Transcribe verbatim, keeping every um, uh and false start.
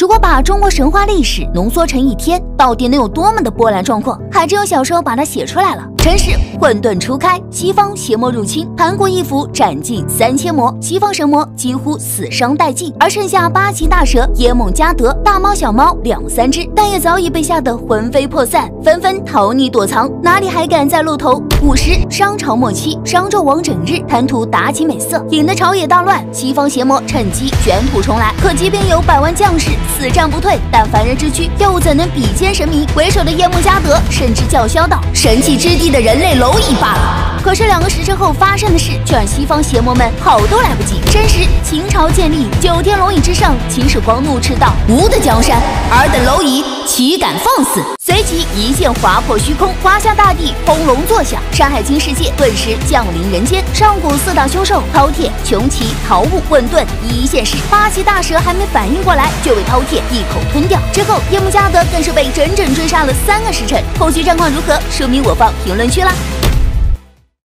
如果把中国神话历史浓缩成一天，到底能有多么的波澜壮阔？还只有小说把它写出来了。陈氏混沌初开，西方邪魔入侵，盘古一斧斩尽三千魔，西方神魔几乎死伤殆尽，而剩下八岐大蛇、耶梦加德、大猫、小猫两三只，但也早已被吓得魂飞魄散，纷纷逃匿躲藏，哪里还敢再露头？五十商朝末期，商纣王整日贪图妲己美色，引得朝野大乱，西方邪魔趁机卷土重来。可即便有百万将士死战不退，但凡人之躯又怎能比肩神明？为首的耶梦加德甚至叫嚣道：“神器之地的人类蝼蚁罢了。”可是两个时辰后发生的事，却让西方邪魔们跑都来不及。申时，秦朝建立，九天龙椅之上，秦始皇怒斥道：“吾的江山，尔等蝼蚁岂敢放肆！”随即一剑划破虚空，华夏大地轰隆作响，山海经世界顿时降临人间。上古四大凶兽饕餮、穷奇、桃物、混沌一一现世，八岐大蛇还没反应过来，就被饕餮一口吞掉。之后，耶梦加德更是被整整追杀了三个时辰。后续战况如何？说明我方评论区啦。